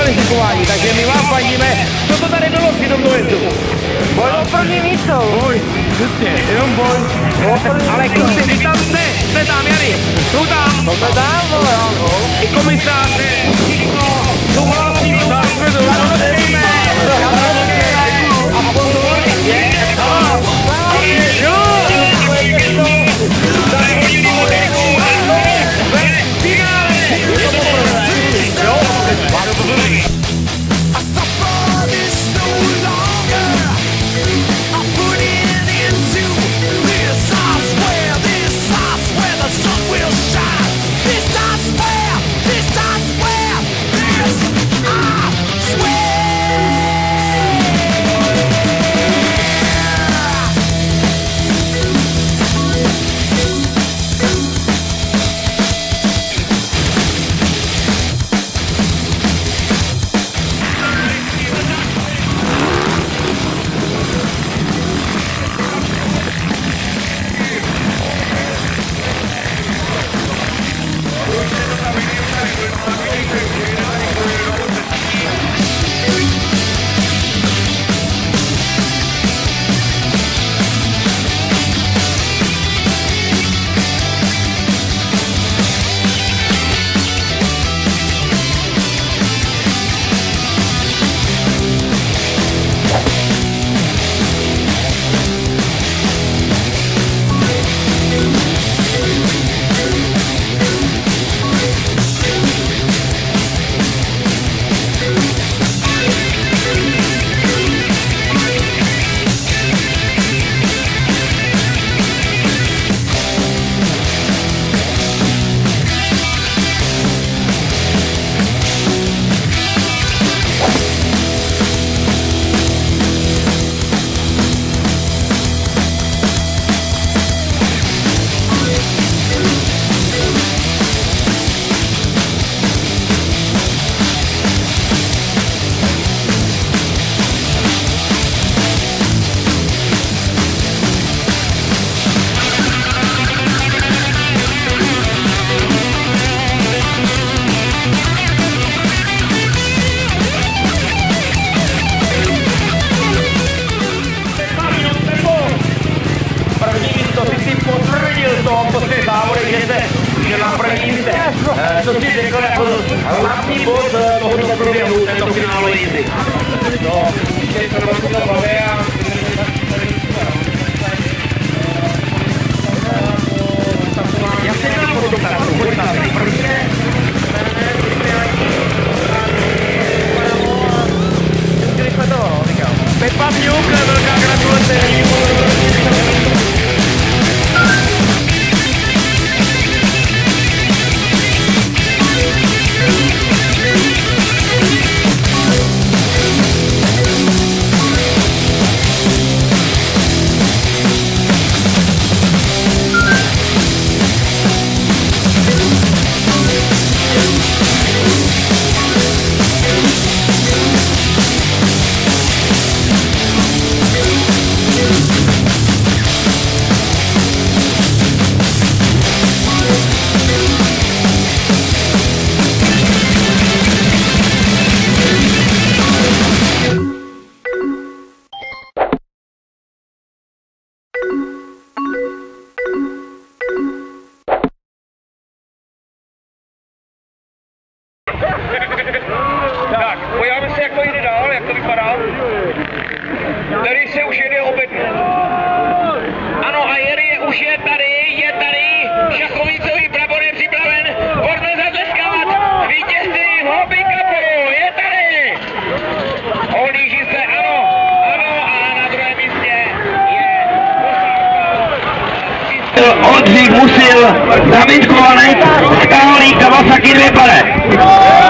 kvalifikování, takže my vám fandíme. Co to tady bylo při tom dojezu? Boj o první místo. Boj, přesně, jenom boj. Ale kluci, vy tam jste tam, Jany, jsou tam. To jsme tam, vole, ano. I komisáře, všichno, souhlasí, tak jsme to rozhodneme. A pozor, je, že na první místě. Co si řekl jako hlavní bod tohoto průběhu, tento finále jízdy? No, když se to baví a... Jak se dělá fotografu? Pojď tam, první. Pepa Mňuk, velká gratulace. Tak, podíváme se, jak to jde dál, jak to vypadá. Tady se už jede obecně. Ano, a už je tady, šachovnicový prapor je připraven, pojďme zatleskávat, vítězství v Hobby Cupu, je tady! Ohlíží se, ano, a na druhém místě je Oldřich Musil, zamítkovaný, stálý Kawasaki 2 pade.